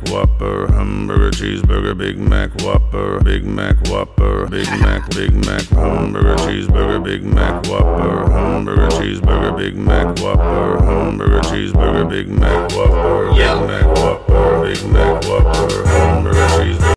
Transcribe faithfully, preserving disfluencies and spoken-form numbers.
Whopper, hamburger, cheeseburger, Big Mac Whopper, Big Mac Whopper, Big Mac, Big Mac, hamburger, cheeseburger, Big Mac Whopper, hamburger, cheeseburger, Big Mac Whopper, hamburger, cheeseburger, Big Mac Whopper, Big Mac Whopper, Big Mac Whopper.